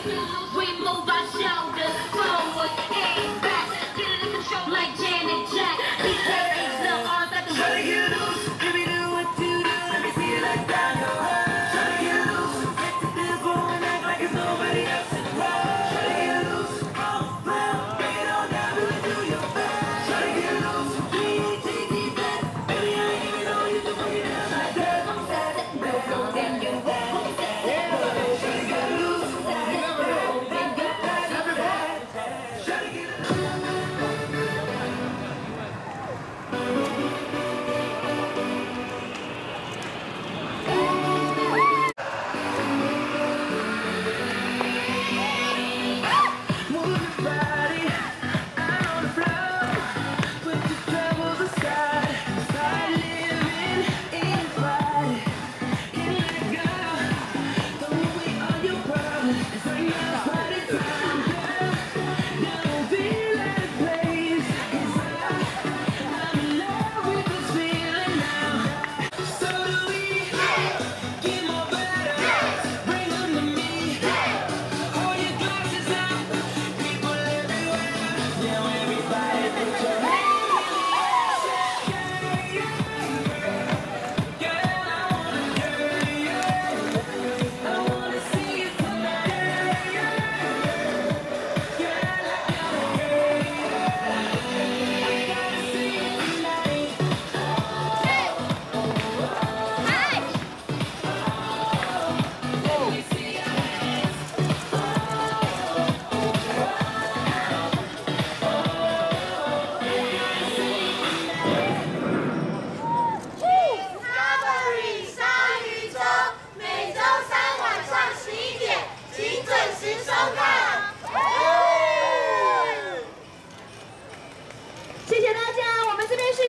We move our shoulders forward and back. Get it in control like Janet Jack. These days, the arms like the way you lose. If you do what you do, let me see you like that. Try to get loose. Get to this one, act like it's nobody else in the world. Try to get loose. Oh, well, bring it on down, really do your best. Try to get loose. Take deep breath. Baby, I ain't even know you to bring it down like that. Then you won't. Try to get loose.谢谢大家。